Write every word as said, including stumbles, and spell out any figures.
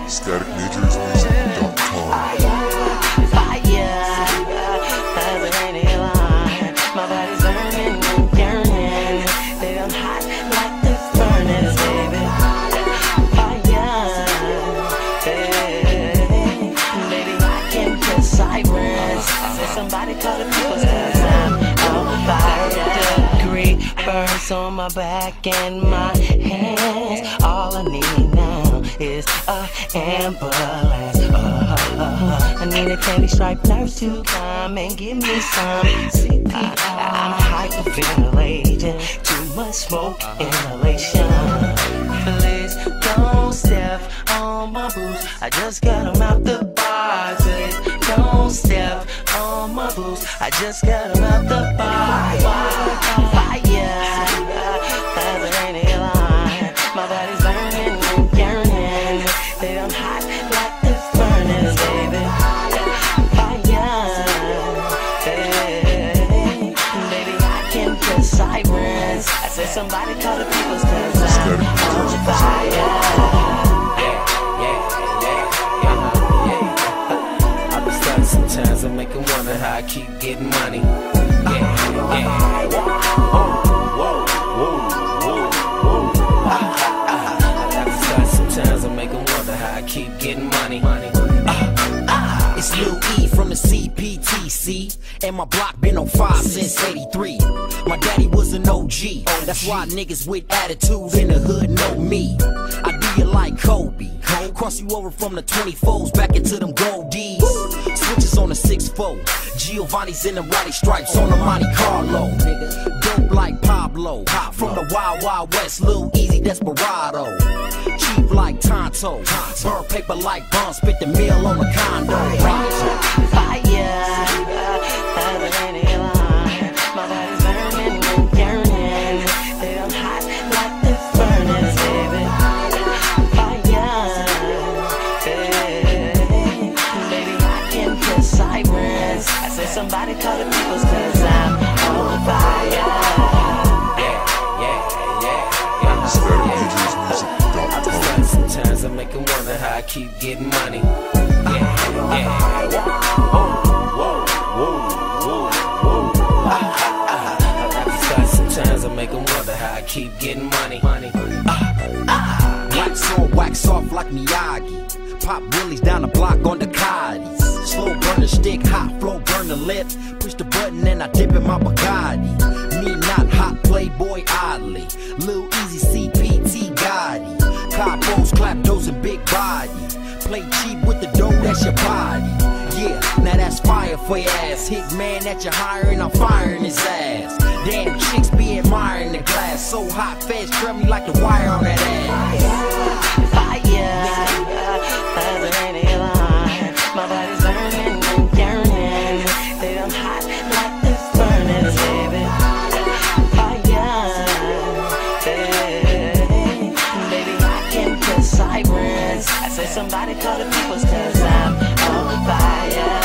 static natures music dot com. My body's burning and yearning. Baby, I'm hot like this furnace, baby. Fire, hey, baby, I can kill sirens. I said somebody call the people, cause I'm on fire. Degree burns on my back and my hands. All I need now is a ambulance. Uh, uh, uh, I need a candy striped nurse to come and give me some C P R. I'm hyperventilating, too much smoke inhalation. Please don't step on my boots, I just got them out the bar. Please don't step on my boots, I just got them out the bar. Fire, there's a rainy line. My body's burning and yearning. Baby, I'm hot like this furnace, baby. Fire, hey, baby, I can kill sirens. I said somebody call the peoples, cause I'm on fire. Yeah, yeah, yeah, yeah. I be stunned sometimes, I make 'em wonder how I keep getting money. Yeah, yeah. Oh, whoa, whoa, whoa, whoa. Ah, ah, ah. I be stunned sometimes, I make 'em wonder how I keep getting money. Ah, ah. It's Lil E from the C P T C, and my block been on fire since eighty-three. My daddy was an O G, that's why niggas with attitude in the hood know me. I do you like Kobe, cross you over from the twenty-fours back into them gold D's. Switches on the six four, Giovanni's in the white stripes on the Monte Carlo. Dope like Pablo, from the Wild Wild West, Lil Eazy Desperado. Cheap like Tonto, burn paper like Bun, spit the meal on the condo. Fire, there's a rainy line. My body's burning and yearning. Baby, I'm hot like this furnace, baby. Fire, hey, baby, I can kill sirens. I said somebody call the peoples, cause I'm on fire. Yeah, yeah, yeah, yeah. static natures music dot com. Sometimes I make 'em wonder how I keep getting money. Yeah, yeah. Oh, whoa, whoa, whoa, whoa. Ah, ah, ah. Sometimes I make 'em wonder how I keep getting money. Ah, ah. Wax on, wax off like Miyagi. Pop willies down the block on the Cotties. Slow burn the stick, hot flow burn the lip. Push the button and I dip in my Bugatti. Me not hot, playboy oddly. Lil Eazy C P T Gotti. Capos, clap those and big body. Play cheap with the dough, that's your body. Yeah, now that's fire for your ass. Hit man that you're hiring, I'm firing his ass. Damn chicks be admiring the glass. So hot, fast, trail me like the wire on that ass. Fire, there's a rainy line. My body's burning and yearning. Baby, I'm hot like this furnace, baby. Fire, hey, baby, I can kill sirens. I said somebody call the peoples, cause I'm on fire.